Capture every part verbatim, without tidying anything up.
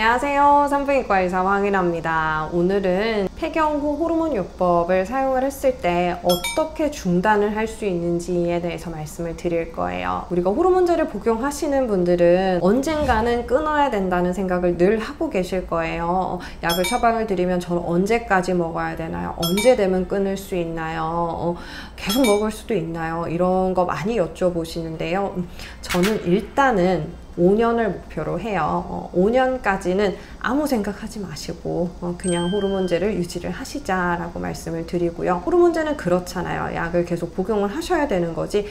안녕하세요. 산부인과 의사 황인아입니다. 오늘은 폐경 후 호르몬 요법을 사용을 했을 때 어떻게 중단을 할 수 있는지에 대해서 말씀을 드릴 거예요. 우리가 호르몬제를 복용하시는 분들은 언젠가는 끊어야 된다는 생각을 늘 하고 계실 거예요. 약을 처방을 드리면 저는 언제까지 먹어야 되나요? 언제 되면 끊을 수 있나요? 계속 먹을 수도 있나요? 이런 거 많이 여쭤보시는데요. 저는 일단은 오 년을 목표로 해요. 어, 오 년까지는 아무 생각하지 마시고 어, 그냥 호르몬제를 유지를 하시자라고 말씀을 드리고요. 호르몬제는 그렇잖아요. 약을 계속 복용을 하셔야 되는 거지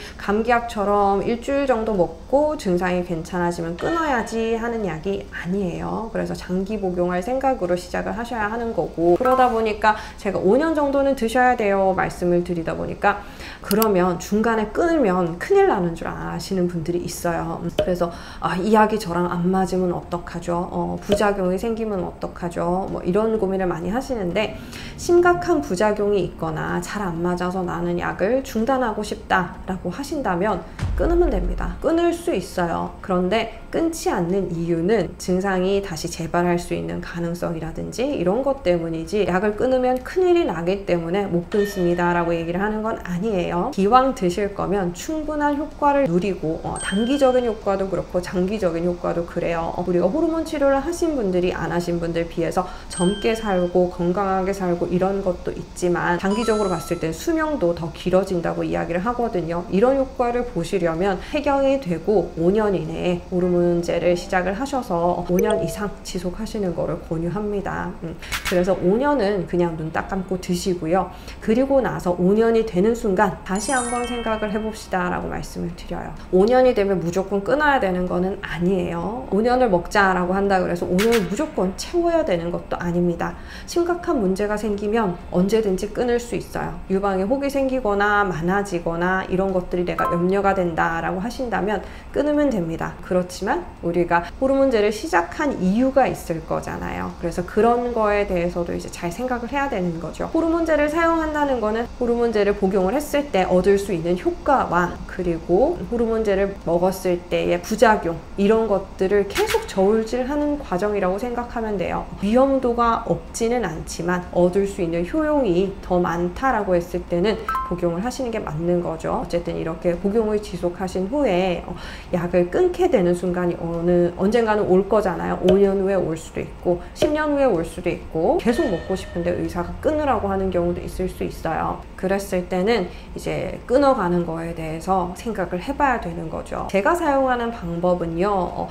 감기약처럼 일주일 정도 먹고 증상이 괜찮아지면 끊어야지 하는 약이 아니에요. 그래서 장기 복용할 생각으로 시작을 하셔야 하는 거고, 그러다 보니까 제가 오 년 정도는 드셔야 돼요 말씀을 드리다 보니까 그러면 중간에 끊으면 큰일 나는 줄 아시는 분들이 있어요. 그래서 아, 이 약이 저랑 안 맞으면 어떡하죠? 어, 부작용이 생기면 어떡하죠? 뭐 이런 고민을 많이 하시는데, 심각한 부작용이 있거나 잘 안 맞아서 나는 약을 중단하고 싶다라고 하신다면 끊으면 됩니다. 끊을 수 있어요. 그런데 끊지 않는 이유는 증상이 다시 재발할 수 있는 가능성이라든지 이런 것 때문이지, 약을 끊으면 큰일이 나기 때문에 못 끊습니다 라고 얘기를 하는 건 아니에요. 기왕 드실 거면 충분한 효과를 누리고 어, 단기적인 효과도 그렇고 장기적인 효과도 그래요. 어, 우리가 호르몬 치료를 하신 분들이 안 하신 분들 비해서 젊게 살고 건강하게 살고 이런 것도 있지만 장기적으로 봤을 때 수명도 더 길어진다고 이야기를 하거든요. 이런 효과를 보시려면 폐경이 되고 오 년 이내에 호르몬제를 시작을 하셔서 오 년 이상 지속하시는 거를 권유합니다. 음, 그래서 오 년은 그냥 눈 딱 감고 드시고요. 그리고 나서 오 년이 되는 순간 다시 한번 생각을 해봅시다 라고 말씀을 드려요. 오 년이 되면 무조건 끊어야 되는 거는 아니에요. 오 년을 먹자라고 한다 그래서 오 년을 무조건 채워야 되는 것도 아닙니다. 심각한 문제가 생기면 언제든지 끊을 수 있어요. 유방에 혹이 생기거나 많아지거나 이런 것들이 내가 염려가 된다라고 하신다면 끊으면 됩니다. 그렇지만 우리가 호르몬제를 시작한 이유가 있을 거잖아요. 그래서 그런 거에 대해서도 이제 잘 생각을 해야 되는 거죠. 호르몬제를 사용한다는 거는 호르몬제를 복용을 했을 때 얻을 수 있는 효과와 그리고 호르몬제를 먹었을 때의 부작용, 이런 것들을 계속 저울질하는 과정이라고 생각하면 돼요. 위험도가 없지는 않지만 얻을 수 있는 효용이 더 많다라고 했을 때는 복용을 하시는 게 맞는 거죠. 어쨌든 이렇게 복용을 지속하신 후에 약을 끊게 되는 순간이 어느 언젠가는 올 거잖아요. 오 년 후에 올 수도 있고 십 년 후에 올 수도 있고, 계속 먹고 싶은데 의사가 끊으라고 하는 경우도 있을 수 있어요. 그랬을 때는 이제 끊어가는 거에 대해서 생각을 해봐야 되는 거죠. 제가 사용하는 방법은요, 어,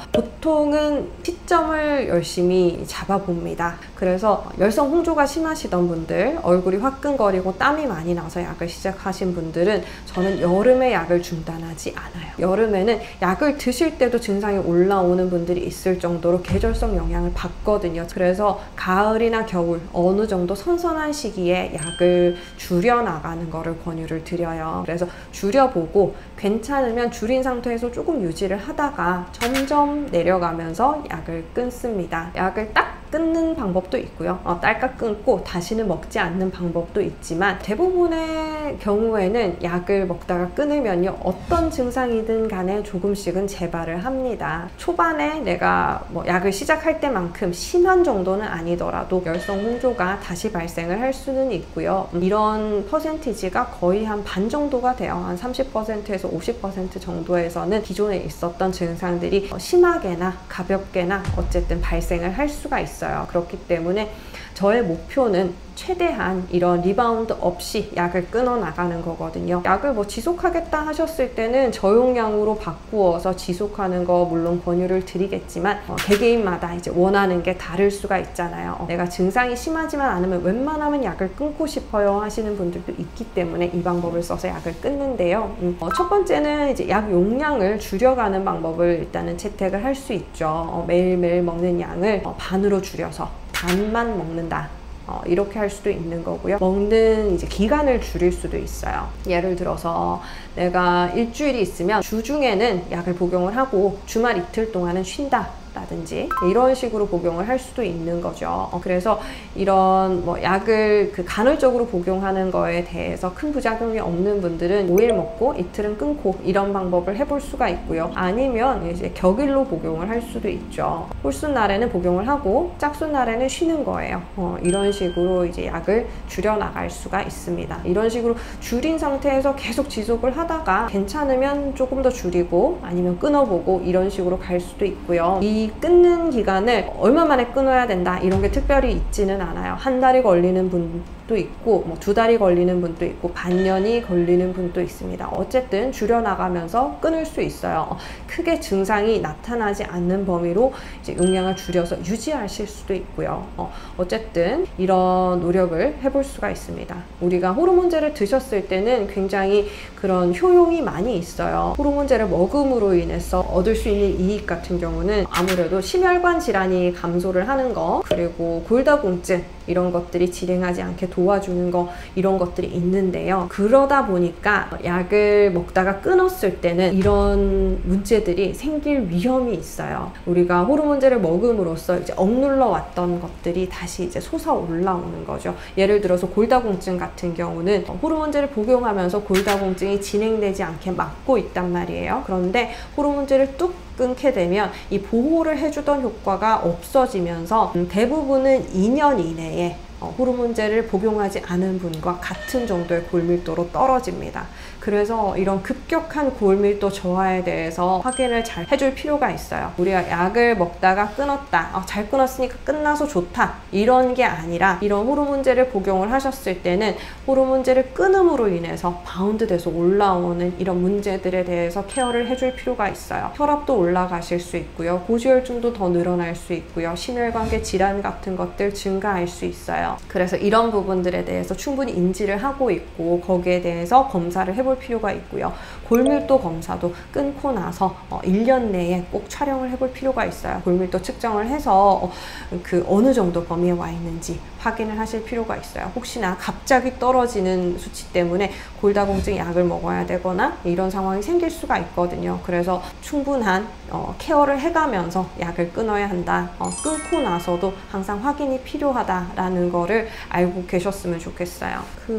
보통은 시점을 열심히 잡아봅니다. 그래서 열성 홍조가 심하시던 분들, 얼굴이 화끈거리고 땀이 많이 나서 약을 시작하신 분들은 저는 여름에 약을 중단하지 않아요. 여름에는 약을 드실 때도 증상이 올라오는 분들이 있을 정도로 계절성 영향을 받거든요. 그래서 가을이나 겨울 어느 정도 선선한 시기에 약을 줄여나가는 거를 권유를 드려요. 그래서 줄여보고 괜찮으면 줄인 상태에서 조금 유지를 하다가 점점 내려가면서 약을 끊습니다. 약을 딱 끊는 방법도 있고요. 어, 딸깍 끊고 다시는 먹지 않는 방법도 있지만, 대부분의 경우에는 약을 먹다가 끊으면요, 어떤 증상이든 간에 조금씩은 재발을 합니다. 초반에 내가 뭐 약을 시작할 때만큼 심한 정도는 아니더라도 열성 홍조가 다시 발생을 할 수는 있고요. 이런 퍼센티지가 거의 한 반 정도가 돼요. 한 삼십 퍼센트에서 오십 퍼센트 정도에서는 기존에 있었던 증상들이 심하게나 가볍게나 어쨌든 발생을 할 수가 있어요. 그렇기 때문에 저의 목표는 최대한 이런 리바운드 없이 약을 끊어 나가는 거거든요. 약을 뭐 지속하겠다 하셨을 때는 저용량으로 바꾸어서 지속하는 거 물론 권유를 드리겠지만 어, 개개인마다 이제 원하는 게 다를 수가 있잖아요. 어, 내가 증상이 심하지만 않으면 웬만하면 약을 끊고 싶어요 하시는 분들도 있기 때문에 이 방법을 써서 약을 끊는데요. 음, 어, 첫 번째는 이제 약 용량을 줄여가는 방법을 일단은 채택을 할 수 있죠. 어, 매일매일 먹는 양을 어, 반으로 줄여서 반만 먹는다. 어, 이렇게 할 수도 있는 거고요. 먹는 이제 기간을 줄일 수도 있어요. 예를 들어서 내가 일주일이 있으면 주중에는 약을 복용을 하고 주말 이틀 동안은 쉰다 라든지 이런 식으로 복용을 할 수도 있는 거죠. 어, 그래서 이런 뭐 약을 그 간헐적으로 복용하는 거에 대해서 큰 부작용이 없는 분들은 오 일 먹고 이틀은 끊고 이런 방법을 해볼 수가 있고요. 아니면 이제 격일로 복용을 할 수도 있죠. 홀순 날에는 복용을 하고 짝순 날에는 쉬는 거예요. 어, 이런 식으로 이제 약을 줄여 나갈 수가 있습니다. 이런 식으로 줄인 상태에서 계속 지속을 하다가 괜찮으면 조금 더 줄이고 아니면 끊어보고 이런 식으로 갈 수도 있고요. 이 끊는 기간을 얼마 만에 끊어야 된다 이런 게 특별히 있지는 않아요. 한 달이 걸리는 분도 있고 뭐 두 달이 걸리는 분도 있고 반년이 걸리는 분도 있습니다. 어쨌든 줄여나가면서 끊을 수 있어요. 크게 증상이 나타나지 않는 범위로 이제 용량을 줄여서 유지하실 수도 있고요. 어, 어쨌든 이런 노력을 해볼 수가 있습니다. 우리가 호르몬제를 드셨을 때는 굉장히 그런 효용이 많이 있어요. 호르몬제를 먹음으로 인해서 얻을 수 있는 이익 같은 경우는 아무래도 심혈관 질환이 감소를 하는 거, 그리고 골다공증 이런 것들이 진행하지 않게 도와주는 거, 이런 것들이 있는데요. 그러다 보니까 약을 먹다가 끊었을 때는 이런 문제들이 생길 위험이 있어요. 우리가 호르몬제를 먹음으로써 이제 억눌러 왔던 것들이 다시 이제 솟아 올라오는 거죠. 예를 들어서 골다공증 같은 경우는 호르몬제를 복용하면서 골다공증이 진행되지 않게 막고 있단 말이에요. 그런데 호르몬제를 뚝 끊게 되면 이 보호를 해주던 효과가 없어지면서 대부분은 이 년 이내에 호르몬제를 복용하지 않은 분과 같은 정도의 골밀도로 떨어집니다. 그래서 이런 급격한 골밀도 저하에 대해서 확인을 잘 해줄 필요가 있어요. 우리가 약을 먹다가 끊었다, 아, 잘 끊었으니까 끝나서 좋다 이런 게 아니라 이런 호르몬제를 복용을 하셨을 때는 호르몬제를 끊음으로 인해서 바운드 돼서 올라오는 이런 문제들에 대해서 케어를 해줄 필요가 있어요. 혈압도 올라가실 수 있고요. 고지혈증도 더 늘어날 수 있고요. 심혈관계 질환 같은 것들 증가할 수 있어요. 그래서 이런 부분들에 대해서 충분히 인지를 하고 있고 거기에 대해서 검사를 해볼 필요가 있고요. 골밀도 검사도 끊고 나서 어, 일 년 내에 꼭 촬영을 해볼 필요가 있어요. 골밀도 측정을 해서 어, 그 어느 정도 범위에 와 있는지 확인을 하실 필요가 있어요. 혹시나 갑자기 떨어지는 수치 때문에 골다공증 약을 먹어야 되거나 이런 상황이 생길 수가 있거든요. 그래서 충분한 어, 케어를 해가면서 약을 끊어야 한다. 어, 끊고 나서도 항상 확인이 필요하다라는 거를 알고 계셨으면 좋겠어요.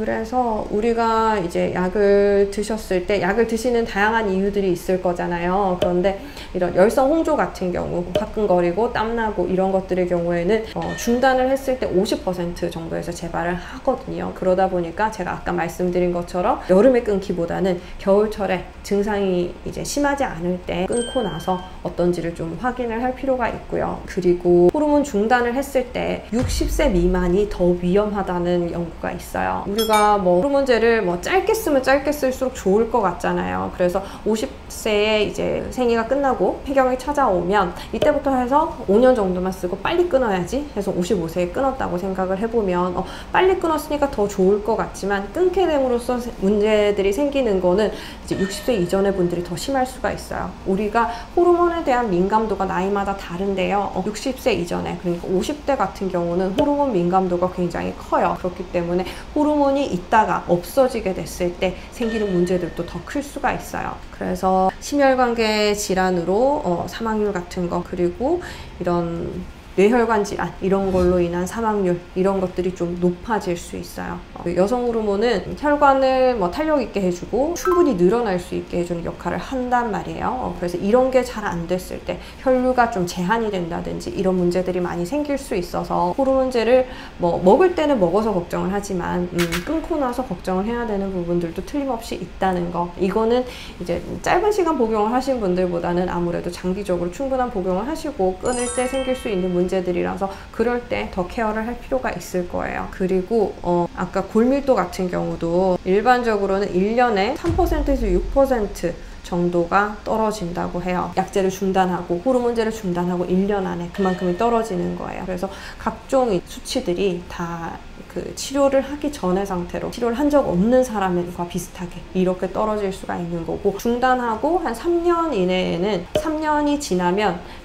그래서 우리가 이제 약을 드셨을 때 약을 드시는 다양한 이유들이 있을 거잖아요. 그런데 이런 열성 홍조 같은 경우 화끈거리고 땀나고 이런 것들의 경우에는 어, 중단을 했을 때 오십 퍼센트 정도에서 재발을 하거든요. 그러다 보니까 제가 아까 말씀드린 것처럼 여름에 끊기보다는 겨울철에 증상이 이제 심하지 않을 때 끊고 나서 어떤지를 좀 확인을 할 필요가 있고요. 그리고 호르몬 중단을 했을 때 육십 세 미만이 더 위험하다는 연구가 있어요. 우리가 뭐 호르몬제를 뭐 짧게 쓰면 짧게 쓸수록 좋을 것 같잖아요. 그래서 오십 세에 이제 생리가 끝나고 폐경이 찾아오면 이때부터 해서 오 년 정도만 쓰고 빨리 끊어야지 해서 오십오 세에 끊었다고 생각을 해보면 어, 빨리 끊었으니까 더 좋을 것 같지만 끊게 됨으로써 문제들이 생기는 거는 이제 육십 세 이전의 분들이 더 심할 수가 있어요. 우리가 호르몬에 대한 민감도가 나이마다 다른데요. 어, 육십 세 이전에, 그러니까 오십 대 같은 경우는 호르몬 민감도가 굉장히 커요. 그렇기 때문에 호르몬이 있다가 없어지게 됐을 때 생기는 문제들도 더 클 수가 있어요. 그래서 심혈관계 질환으로 어, 사망률 같은 거, 그리고 이런 뇌혈관 질환 이런 걸로 인한 사망률 이런 것들이 좀 높아질 수 있어요. 여성 호르몬은 혈관을 뭐 탄력 있게 해주고 충분히 늘어날 수 있게 해주는 역할을 한단 말이에요. 그래서 이런 게 잘 안 됐을 때 혈류가 좀 제한이 된다든지 이런 문제들이 많이 생길 수 있어서 호르몬제를 뭐 먹을 때는 먹어서 걱정을 하지만 음, 끊고 나서 걱정을 해야 되는 부분들도 틀림없이 있다는 거. 이거는 이제 짧은 시간 복용을 하신 분들보다는 아무래도 장기적으로 충분한 복용을 하시고 끊을 때 생길 수 있는 문제 문제들이라서 그럴 때 더 케어를 할 필요가 있을 거예요. 그리고 어, 아까 골밀도 같은 경우도 일반적으로는 일 년에 삼 퍼센트에서 육 퍼센트 정도가 떨어진다고 해요. 약제를 중단하고 호르몬제를 중단하고 일 년 안에 그만큼이 떨어지는 거예요. 그래서 각종 수치들이 다 그 치료를 하기 전의 상태로 치료를 한 적 없는 사람과 비슷하게 이렇게 떨어질 수가 있는 거고, 중단하고 한 삼 년 이내에는 삼 년이 지나면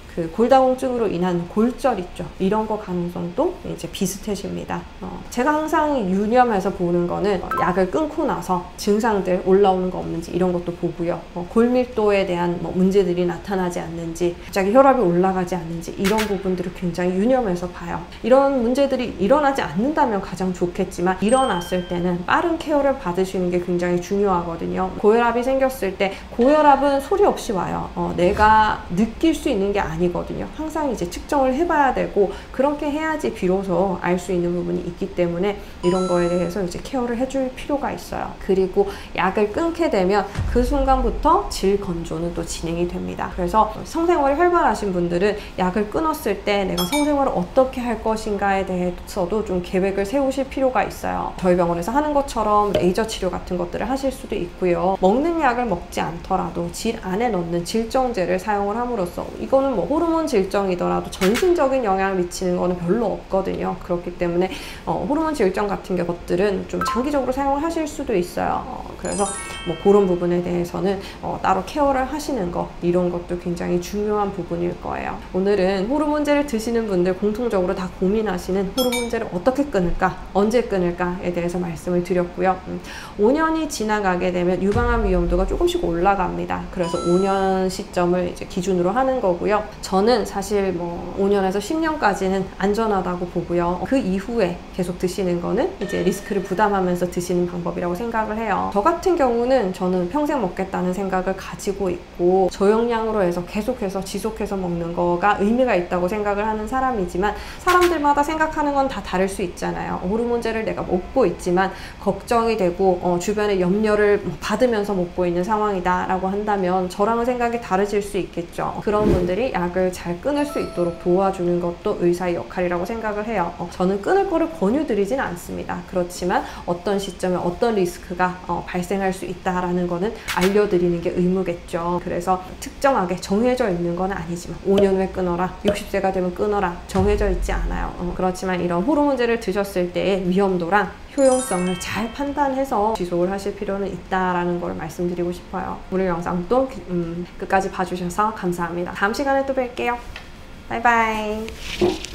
그 골다공증으로 인한 골절 있죠. 이런 거 가능성도 이제 비슷해집니다. 어, 제가 항상 유념해서 보는 거는 어, 약을 끊고 나서 증상들 올라오는 거 없는지 이런 것도 보고요. 어, 골밀도에 대한 뭐 문제들이 나타나지 않는지, 갑자기 혈압이 올라가지 않는지 이런 부분들을 굉장히 유념해서 봐요. 이런 문제들이 일어나지 않는다면 가장 좋겠지만 일어났을 때는 빠른 케어를 받으시는 게 굉장히 중요하거든요. 고혈압이 생겼을 때 고혈압은 소리 없이 와요. 어, 내가 느낄 수 있는 게 아니거든요. 항상 이제 측정을 해봐야 되고 그렇게 해야지 비로소 알 수 있는 부분이 있기 때문에 이런 거에 대해서 이제 케어를 해줄 필요가 있어요. 그리고 약을 끊게 되면 그 순간부터 질 건조는 또 진행이 됩니다. 그래서 성생활이 활발하신 분들은 약을 끊었을 때 내가 성생활을 어떻게 할 것인가에 대해서도 좀 계획을 세우실 필요가 있어요. 저희 병원에서 하는 것처럼 레이저 치료 같은 것들을 하실 수도 있고요. 먹는 약을 먹지 않더라도 질 안에 넣는 질정제를 사용을 함으로써, 이거는 뭐 호르몬 질정이더라도 전신적인 영향을 미치는 거는 별로 없거든요. 그렇기 때문에 어, 호르몬 질정 같은 것들은 좀 장기적으로 사용을 하실 수도 있어요. 어, 그래서 뭐 그런 부분에 대해서는 어, 따로 케어를 하시는 거, 이런 것도 굉장히 중요한 부분일 거예요. 오늘은 호르몬제를 드시는 분들 공통적으로 다 고민하시는 호르몬제를 어떻게 끊을까, 언제 끊을까에 대해서 말씀을 드렸고요. 음, 오 년이 지나가게 되면 유방암 위험도가 조금씩 올라갑니다. 그래서 오 년 시점을 이제 기준으로 하는 거고요. 저는 사실 뭐 오 년에서 십 년까지는 안전하다고 보고요. 그 이후에 계속 드시는 거는 이제 리스크를 부담하면서 드시는 방법이라고 생각을 해요. 저 같은 경우는 저는 평생 먹겠다는 생각을 가지고 있고 저용량으로 해서 계속해서 지속해서 먹는 거가 의미가 있다고 생각을 하는 사람이지만, 사람들마다 생각하는 건 다 다를 수 있잖아요. 호르몬제를 내가 먹고 있지만 걱정이 되고 어, 주변에 염려를 받으면서 먹고 있는 상황이다 라고 한다면 저랑은 생각이 다르실 수 있겠죠. 그런 분들이 약을 잘 끊을 수 있도록 도와주는 것도 의사의 역할이라고 생각을 해요. 어, 저는 끊을 거를 권유드리진 않습니다. 그렇지만 어떤 시점에 어떤 리스크가 어, 발생할 수 있다라는 거는 알려드리는 게 의무겠죠. 그래서 특정하게 정해져 있는 건 아니지만 오 년 후에 끊어라, 육십 세가 되면 끊어라, 정해져 있지 않아요. 어, 그렇지만 이런 호르몬제를 드셨을 때의 위험도랑 효용성을 잘 판단해서 지속을 하실 필요는 있다라는 걸 말씀드리고 싶어요. 오늘 영상도 음, 끝까지 봐주셔서 감사합니다. 다음 시간에 또 뵐게요. 바이바이.